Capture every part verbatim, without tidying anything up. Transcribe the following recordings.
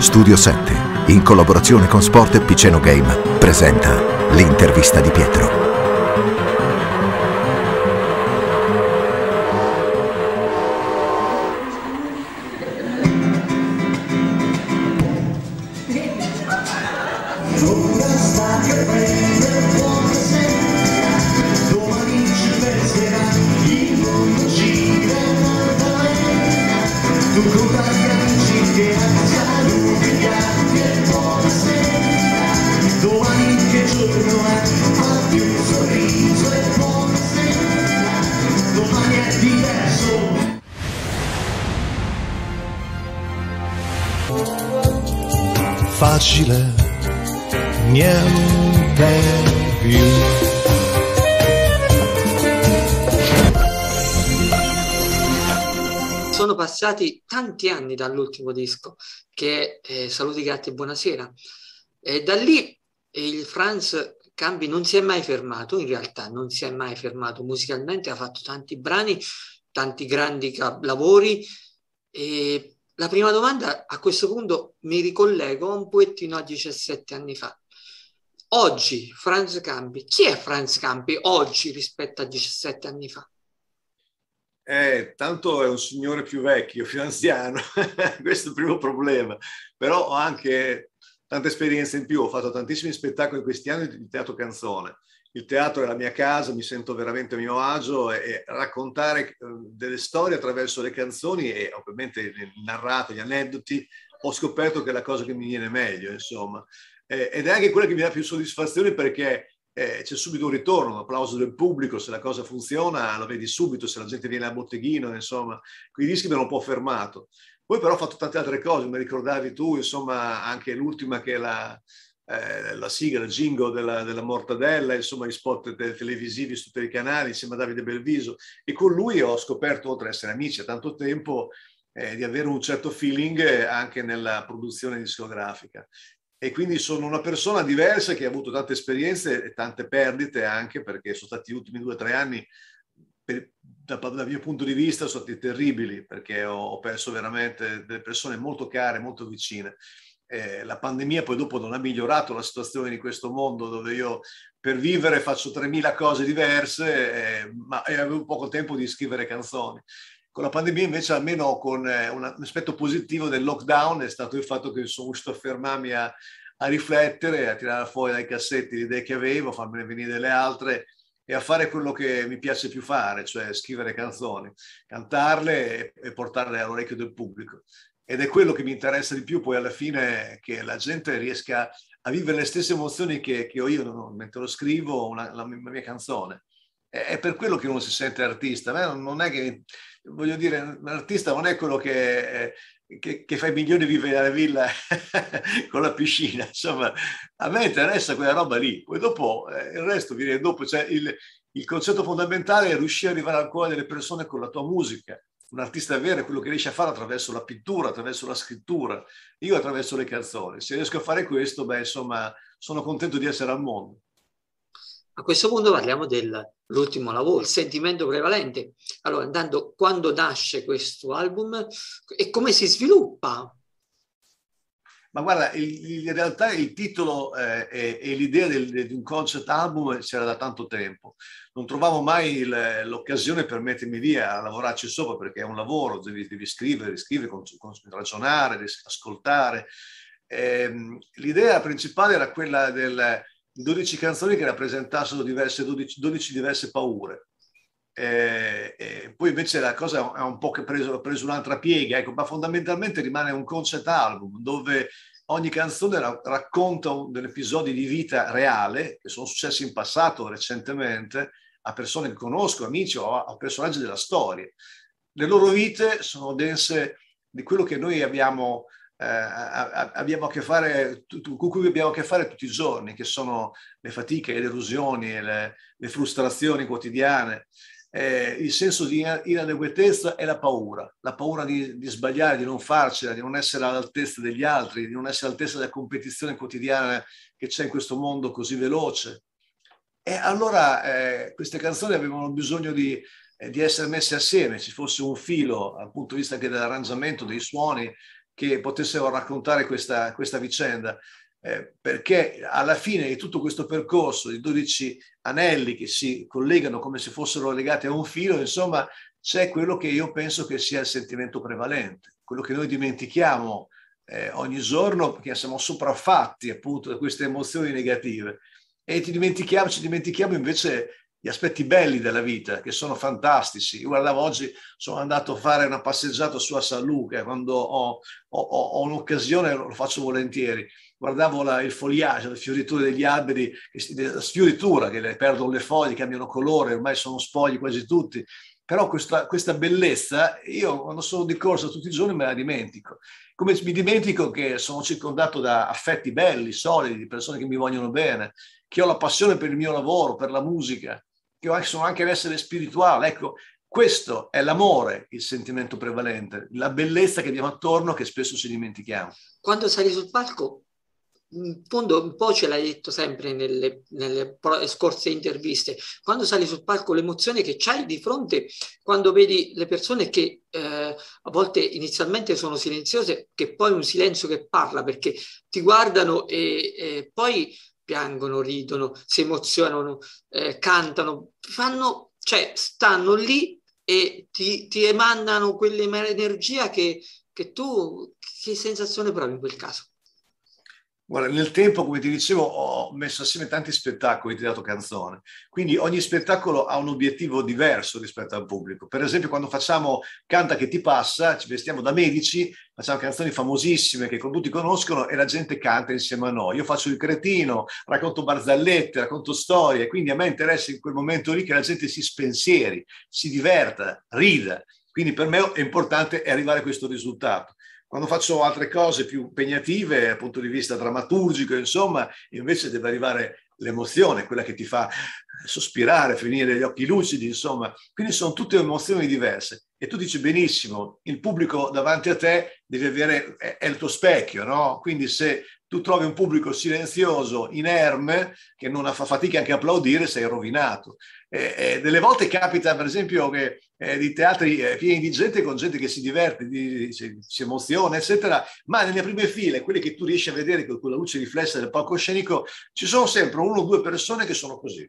Studio sette, in collaborazione con Sport e Piceno Game, presenta l'intervista di Pietro. Facile, niente più. Sono passati tanti anni dall'ultimo disco, che è eh, Saluti Gatti e Buonasera, e da lì il Franz Campi non si è mai fermato, in realtà non si è mai fermato musicalmente, ha fatto tanti brani, tanti grandi lavori. E la prima domanda, a questo punto mi ricollego un pochettino a diciassette anni fa. Oggi Franz Campi, chi è Franz Campi oggi rispetto a diciassette anni fa? Eh, tanto è un signore più vecchio, più anziano, questo è il primo problema, però ho anche tanta esperienza in più, ho fatto tantissimi spettacoli in questi anni di teatro canzone. Il teatro è la mia casa, mi sento veramente a mio agio e, e raccontare delle storie attraverso le canzoni e ovviamente il narrato, gli aneddoti, ho scoperto che è la cosa che mi viene meglio, insomma. Eh, ed è anche quella che mi dà più soddisfazione perché eh, c'è subito un ritorno, un applauso del pubblico, se la cosa funziona lo vedi subito, se la gente viene al botteghino, insomma, quei dischi mi hanno un po' fermato. Poi però ho fatto tante altre cose, mi ricordavi tu, insomma, anche l'ultima che è la... Eh, la sigla, il jingle della, della Mortadella, insomma gli spot te televisivi su tutti i canali insieme a Davide Belviso, e con lui ho scoperto, oltre ad essere amici a tanto tempo, eh, di avere un certo feeling anche nella produzione discografica, e quindi sono una persona diversa che ha avuto tante esperienze e tante perdite, anche perché sono stati gli ultimi due o tre anni per, da, dal mio punto di vista sono stati terribili, perché ho, ho perso veramente delle persone molto care, molto vicine. Eh, la pandemia poi dopo non ha migliorato la situazione di questo mondo dove io per vivere faccio tremila cose diverse, eh, ma avevo poco tempo di scrivere canzoni. Con la pandemia invece, almeno con eh, un aspetto positivo del lockdown, è stato il fatto che sono riuscito a fermarmi a, a riflettere, a tirare fuori dai cassetti le idee che avevo, a farmene venire delle altre e a fare quello che mi piace più fare, cioè scrivere canzoni, cantarle e, e portarle all'orecchio del pubblico. Ed è quello che mi interessa di più poi alla fine, che la gente riesca a vivere le stesse emozioni che, che ho io no, mentre lo scrivo, una, la, la mia canzone. È, è per quello che uno si sente artista. A me non è che, voglio dire, l'artista non è quello che, che, che fa i milioni e vive nella villa con la piscina. Insomma, a me interessa quella roba lì. Poi dopo, eh, il resto viene dopo. Cioè, il, il concetto fondamentale è riuscire ad arrivare al cuore delle persone con la tua musica. Un artista vero è quello che riesce a fare attraverso la pittura, attraverso la scrittura, io attraverso le canzoni. Se riesco a fare questo, beh, insomma, sono contento di essere al mondo. A questo punto parliamo dell'ultimo lavoro, il sentimento prevalente. Allora, intanto, quando nasce questo album e come si sviluppa? Ma guarda, il, in realtà il titolo eh, e, e l'idea di un concept album c'era da tanto tempo. Non trovavo mai l'occasione per mettermi via a lavorarci sopra, perché è un lavoro, devi, devi scrivere, riscrivere, con, con, ragionare, ascoltare. Eh, l'idea principale era quella del, di dodici canzoni che rappresentassero diverse, dodici, dodici diverse paure. Eh, eh, poi invece la cosa è un po' che ha preso, preso un'altra piega, ecco, ma fondamentalmente rimane un concept album dove ogni canzone ra racconta un, degli episodi di vita reale che sono successi in passato recentemente a persone che conosco, amici o a, a personaggi della storia. Le loro vite sono dense di quello che noi abbiamo, eh, abbiamo a che fare, con cui abbiamo a che fare tutti i giorni, che sono le fatiche, le delusioni, le, le frustrazioni quotidiane. Eh, il senso di inadeguatezza e la paura, la paura di, di sbagliare, di non farcela, di non essere all'altezza degli altri, di non essere all'altezza della competizione quotidiana che c'è in questo mondo così veloce. E allora eh, queste canzoni avevano bisogno di, eh, di essere messe assieme, ci fosse un filo dal punto di vista anche dell'arrangiamento, dei suoni, che potessero raccontare questa, questa vicenda, eh, perché alla fine di tutto questo percorso di dodici anelli che si collegano come se fossero legati a un filo, insomma, c'è quello che io penso che sia il sentimento prevalente, quello che noi dimentichiamo eh, ogni giorno, perché siamo sopraffatti appunto da queste emozioni negative, e ti dimentichiamo, ci dimentichiamo invece gli aspetti belli della vita, che sono fantastici. Io guardavo oggi, sono andato a fare una passeggiata su a San Luca, quando ho, ho, ho un'occasione lo faccio volentieri. Guardavo la, il foliage, le fioriture degli alberi, la sfioritura, che le perdono le foglie, cambiano colore, ormai sono spogli quasi tutti. Però questa, questa bellezza, io quando sono di corsa tutti i giorni me la dimentico. Come mi dimentico che sono circondato da affetti belli, solidi, di persone che mi vogliono bene, che ho la passione per il mio lavoro, per la musica, che ho, sono anche l'essere spirituale. Ecco, questo è l'amore, il sentimento prevalente, la bellezza che abbiamo attorno che spesso ci dimentichiamo. Quando sali sul palco, in fondo un po' ce l'hai detto sempre nelle, nelle scorse interviste, quando sali sul palco l'emozione che c'hai di fronte quando vedi le persone che eh, a volte inizialmente sono silenziose, che poi è un silenzio che parla, perché ti guardano e, e poi piangono, ridono, si emozionano, eh, cantano, fanno, cioè stanno lì e ti, ti emanano quell'energia che, che tu, che sensazione provi in quel caso? Guarda, nel tempo, come ti dicevo, ho messo assieme tanti spettacoli di teatro canzone, quindi ogni spettacolo ha un obiettivo diverso rispetto al pubblico. Per esempio, quando facciamo Canta che ti passa, ci vestiamo da medici, facciamo canzoni famosissime che tutti conoscono e la gente canta insieme a noi. Io faccio il cretino, racconto barzellette, racconto storie, quindi a me interessa in quel momento lì che la gente si spensieri, si diverta, rida. Quindi per me è importante arrivare a questo risultato. Quando faccio altre cose più impegnative dal punto di vista drammaturgico, insomma, invece deve arrivare l'emozione, quella che ti fa sospirare, finire gli occhi lucidi, insomma. Quindi sono tutte emozioni diverse. E tu dici benissimo, il pubblico davanti a te deve avere, è, è il tuo specchio, no? Quindi se tu trovi un pubblico silenzioso, inerme, che non fa fatica anche a applaudire, sei rovinato. E, e delle volte capita, per esempio, che eh, di teatri eh, pieni di gente con gente che si diverte, di, si, si emoziona, eccetera, ma nelle prime file, quelle che tu riesci a vedere con quella luce riflessa del palcoscenico, ci sono sempre uno o due persone che sono così.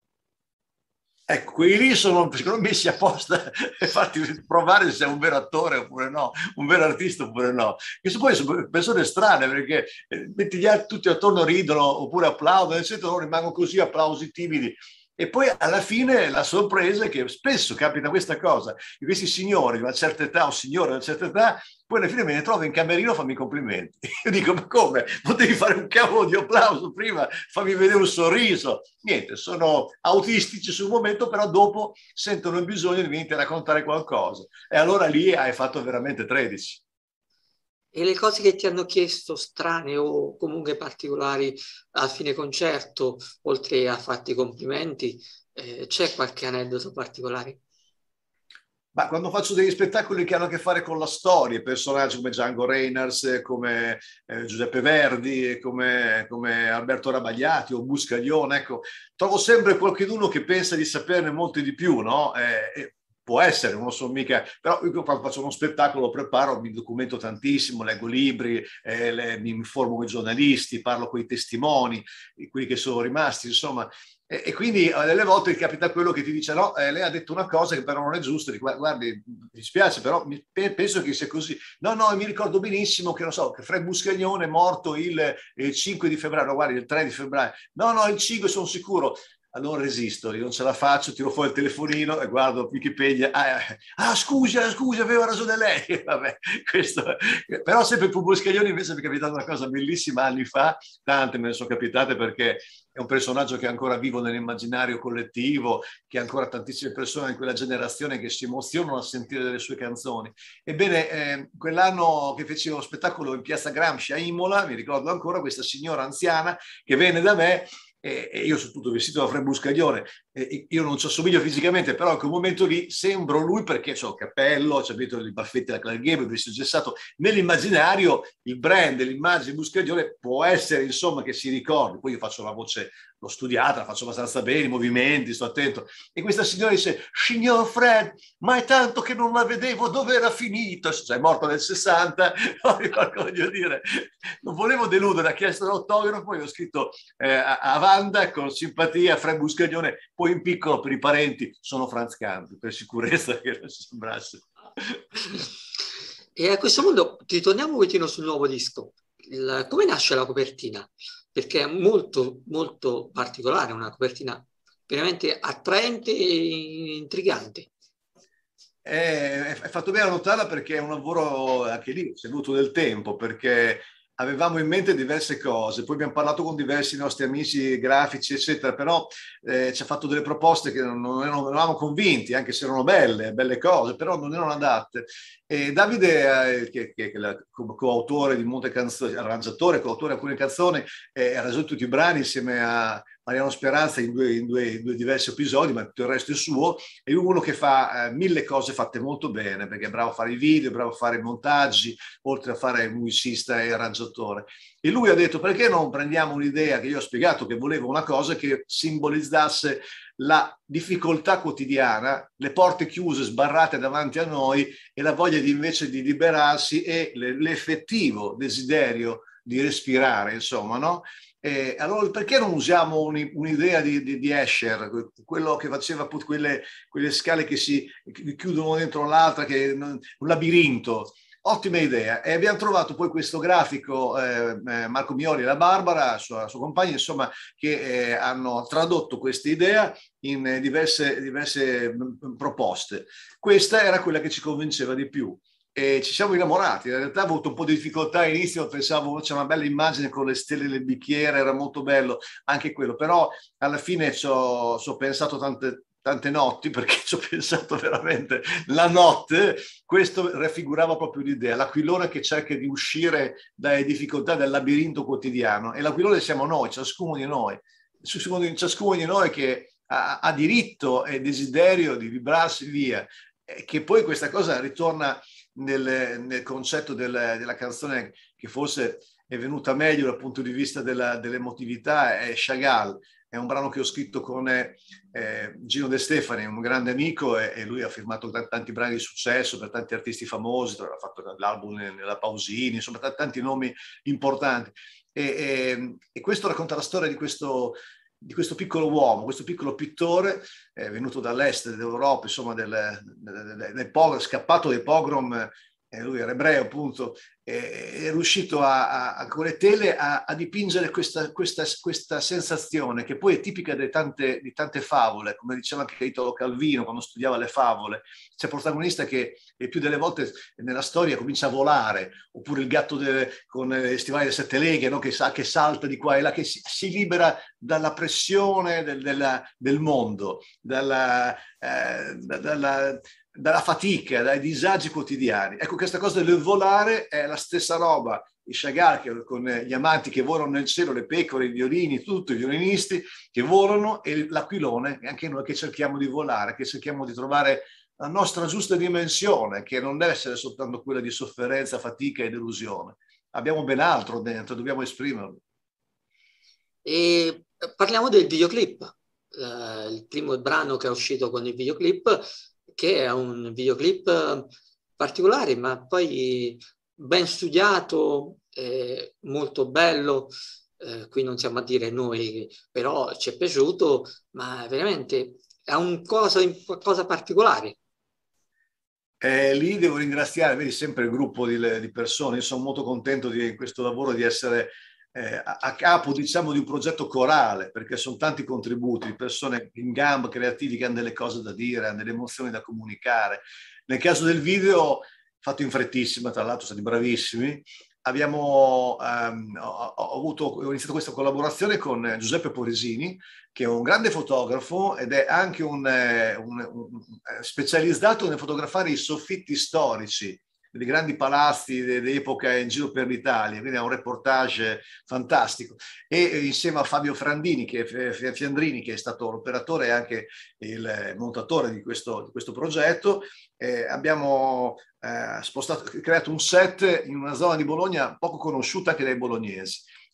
Ecco, quelli lì sono, secondo me, messi apposta per farti provare se sei un vero attore oppure no, un vero artista oppure no. Che poi sono persone strane, perché metti gli altri tutti attorno ridono oppure applaudono, eccetera, rimangono così, applausi timidi. E poi alla fine la sorpresa è che spesso capita questa cosa, che questi signori di una certa età o signore di una certa età, poi alla fine me ne trovo in camerino a farmi i complimenti. Io dico, ma come? Potevi fare un cavolo di applauso prima, fammi vedere un sorriso. Niente, sono autistici sul momento, però dopo sentono il bisogno di venire a raccontare qualcosa. E allora lì hai fatto veramente tredici. E le cose che ti hanno chiesto strane o comunque particolari a fine concerto, oltre a farti i complimenti, eh, c'è qualche aneddoto particolare? Ma quando faccio degli spettacoli che hanno a che fare con la storia, personaggi come Django Reinhardt, come eh, Giuseppe Verdi, come, come Alberto Rabagliati o Buscaglione, ecco, trovo sempre qualcuno che pensa di saperne molto di più, no? Eh, può essere, non so mica, però io quando faccio uno spettacolo preparo, mi documento tantissimo, leggo libri, eh, le, mi informo con i giornalisti, parlo con i testimoni, quelli che sono rimasti, insomma. E, e quindi delle volte capita quello che ti dice no, eh, lei ha detto una cosa che però non è giusta, dico, guardi, mi dispiace, però mi, penso che sia così. No, no, mi ricordo benissimo che, non so, che Fred Buscaglione è morto il, il cinque di febbraio, no, guardi, il tre di febbraio. No, no, il cinque sono sicuro. Allora resisto, io non ce la faccio, tiro fuori il telefonino e guardo Wikipedia. Ah, ah scusa, scusa, aveva ragione lei. Vabbè, questo. Però sempre per Buscaglione invece mi è capitata una cosa bellissima anni fa, tante me ne sono capitate perché è un personaggio che è ancora vivo nell'immaginario collettivo, che ha ancora tantissime persone in quella generazione che si emozionano a sentire delle sue canzoni. Ebbene, eh, quell'anno che feci uno spettacolo in Piazza Gramsci a Imola, mi ricordo ancora questa signora anziana che venne da me. E io sono tutto vestito da Fred Buscaglione, e io non ci assomiglio fisicamente, però in quel momento lì sembro lui perché ho il cappello, ho i baffetti da Clark Gable, il vestito gessato. Nell'immaginario il brand, l'immagine di Buscaglione può essere insomma che si ricordi, poi io faccio la voce l'ho studiata, la faccio abbastanza bene, i movimenti, sto attento. E questa signora dice, signor Fred, ma è tanto che non la vedevo, dove era finito? Cioè, è morta nel sessanta, voglio dire, non volevo deludere, ha chiesto l'autografo, poi ho scritto eh, a, a Wanda con simpatia, Fred Buscaglione, poi in piccolo per i parenti sono Franz Campi, per sicurezza che non si sembrasse. E a questo punto ritorniamo un pochettino sul nuovo disco. Il, come nasce la copertina? Perché è molto, molto particolare, una copertina veramente attraente e intrigante. È, è fatto bene a notarla perché è un lavoro, anche lì, ci è voluto del tempo, perché avevamo in mente diverse cose, poi abbiamo parlato con diversi nostri amici grafici, eccetera, però eh, ci ha fatto delle proposte che non, non eravamo convinti, anche se erano belle, belle cose, però non erano adatte. E Davide, eh, che, che, che è co- coautore di molte canzoni, arrangiatore, coautore di alcune canzoni, eh, ha reso tutti i brani insieme a Mariano Speranza in due, in, due, in due diversi episodi, ma tutto il resto è suo, è uno che fa eh, mille cose fatte molto bene, perché è bravo a fare i video, è bravo a fare i montaggi, oltre a fare musicista e arrangiatore. E lui ha detto, perché non prendiamo un'idea che io ho spiegato, che volevo una cosa che simbolizzasse la difficoltà quotidiana, le porte chiuse, sbarrate davanti a noi e la voglia di invece di liberarsi e l'effettivo desiderio di respirare, insomma, no? Eh, allora perché non usiamo un'idea di, di, di Escher, quello che faceva appunto quelle, quelle scale che si chiudono dentro l'altra, che un labirinto? Ottima idea. E abbiamo trovato poi questo grafico, eh, Marco Mioli e la Barbara, sua, sua compagna, insomma, che eh, hanno tradotto questa idea in diverse, diverse proposte. Questa era quella che ci convinceva di più. E ci siamo innamorati. In realtà ho avuto un po' di difficoltà all'inizio, pensavo c'è una bella immagine con le stelle del bicchiere, era molto bello anche quello, però alla fine ci ho, ci ho pensato tante, tante notti, perché ci ho pensato veramente la notte. Questo raffigurava proprio l'idea, l'aquilone che cerca di uscire dalle difficoltà del labirinto quotidiano, e l'aquilone siamo noi, ciascuno di noi, ciascuno di noi che ha, ha diritto e desiderio di vibrarsi via, e che poi questa cosa ritorna Nel, nel concetto del, della canzone che forse è venuta meglio dal punto di vista della, dell'emotività, è Chagall. È un brano che ho scritto con eh, Gino De Stefani, un grande amico, e, e lui ha firmato t- tanti brani di successo per tanti artisti famosi, ha fatto l'album nella Pausini, insomma t- tanti nomi importanti. E, e, e questo racconta la storia di questo di questo piccolo uomo, questo piccolo pittore, eh, venuto dall'est dell'Europa, insomma, del, del, del, del pogrom, scappato dai pogrom, eh, lui era ebreo appunto, eh, è riuscito a, a, a, con le tele a, a dipingere questa, questa, questa sensazione che poi è tipica di tante, di tante favole, come diceva anche Italo Calvino quando studiava le favole. C'è il protagonista che e più delle volte nella storia comincia a volare, oppure il gatto de, con le stivali delle sette leghe, no? che, sa, che salta di qua e là, che si, si libera dalla pressione del, della, del mondo, dalla, eh, dalla, dalla fatica, dai disagi quotidiani. Ecco, questa cosa del volare è la stessa roba. I Chagall, che, con gli amanti che volano nel cielo, le pecore, i violini, tutto, i violinisti che volano, e l'aquilone, anche noi che cerchiamo di volare, che cerchiamo di trovare la nostra giusta dimensione, che non deve essere soltanto quella di sofferenza, fatica e delusione. Abbiamo ben altro dentro, dobbiamo esprimerlo. E parliamo del videoclip, uh, il primo brano che è uscito con il videoclip, che è un videoclip particolare, ma poi ben studiato, eh, molto bello. Eh, qui non siamo a dire noi, però ci è piaciuto, ma veramente è un cosa, qualcosa particolare. Eh, lì devo ringraziare, vedi, sempre il gruppo di, di persone. Io sono molto contento di questo lavoro, di essere eh, a, a capo, diciamo, di un progetto corale, perché sono tanti contributi di persone in gamba, creativi, che hanno delle cose da dire, hanno delle emozioni da comunicare. Nel caso del video, fatto in frettissima, tra l'altro, stati bravissimi. Abbiamo um, ho, ho, avuto, ho iniziato questa collaborazione con Giuseppe Poresini, che è un grande fotografo ed è anche un, un, un specializzato nel fotografare i soffitti storici dei grandi palazzi dell'epoca in giro per l'Italia, quindi è un reportage fantastico. E insieme a Fabio Frandini, che è, Fiandrini, che è stato l'operatore e anche il montatore di questo, di questo progetto, eh, abbiamo eh, spostato, creato un set in una zona di Bologna poco conosciuta anche dai bolognesi.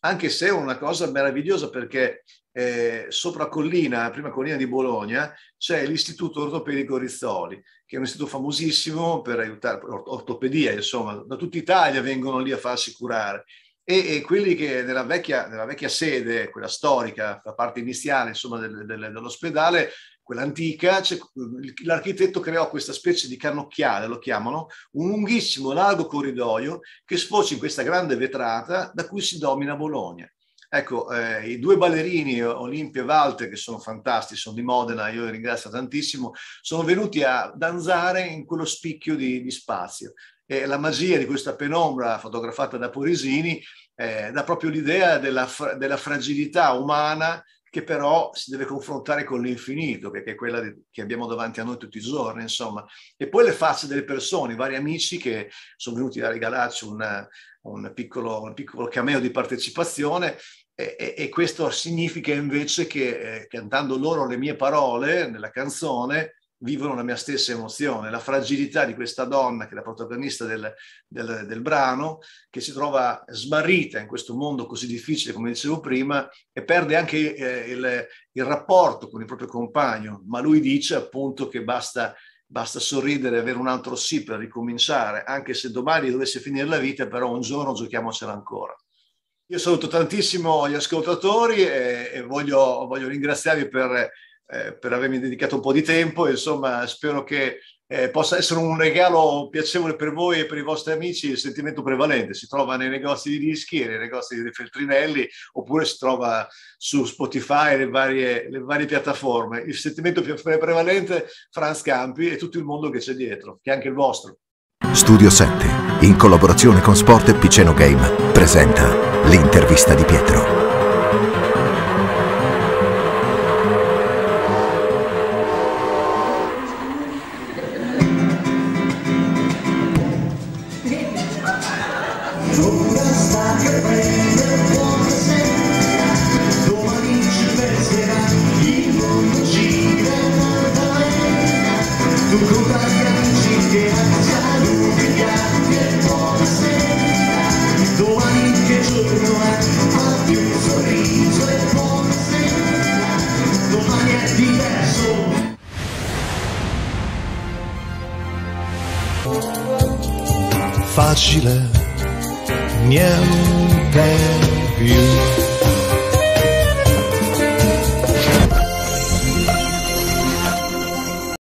anche se è una cosa meravigliosa perché eh, sopra collina, prima collina di Bologna, c'è l'Istituto Ortopedico Rizzoli, che è un istituto famosissimo per aiutare, ortopedia, insomma, da tutta Italia vengono lì a farsi curare. E, e quelli che nella vecchia, nella vecchia sede, quella storica, la parte iniziale insomma del, del, dell'ospedale, quella antica, l'architetto creò questa specie di cannocchiale, lo chiamano, un lunghissimo largo corridoio che sfocia in questa grande vetrata da cui si domina Bologna. Ecco, eh, i due ballerini, Olimpia e Walter, che sono fantastici, sono di Modena, io li ringrazio tantissimo, sono venuti a danzare in quello spicchio di, di spazio. E la magia di questa penombra fotografata da Poresini eh, dà proprio l'idea della, della fragilità umana che però si deve confrontare con l'infinito, che è quella che abbiamo davanti a noi tutti i giorni, insomma. E poi le facce delle persone, i vari amici che sono venuti a regalarci una, un, piccolo, un piccolo cameo di partecipazione, e, e, e questo significa invece che eh, cantando loro le mie parole nella canzone, vivono la mia stessa emozione, la fragilità di questa donna che è la protagonista del, del, del brano, che si trova smarrita in questo mondo così difficile, come dicevo prima, e perde anche eh, il, il rapporto con il proprio compagno, ma lui dice appunto che basta, basta sorridere e avere un altro sì per ricominciare, anche se domani dovesse finire la vita, però un giorno giochiamocela ancora. Io saluto tantissimo gli ascoltatori e, e voglio, voglio ringraziarvi per... Eh, per avermi dedicato un po' di tempo, e, insomma, spero che eh, possa essere un regalo piacevole per voi e per i vostri amici. Il sentimento prevalente si trova nei negozi di dischi e nei negozi di Feltrinelli, oppure si trova su Spotify e le varie, le varie piattaforme. Il sentimento più prevalente, Franz Campi e tutto il mondo che c'è dietro, che è anche il vostro. Studio sette, in collaborazione con Sport e Piceno Game, presenta l'intervista di Pietro. Facile, niente più.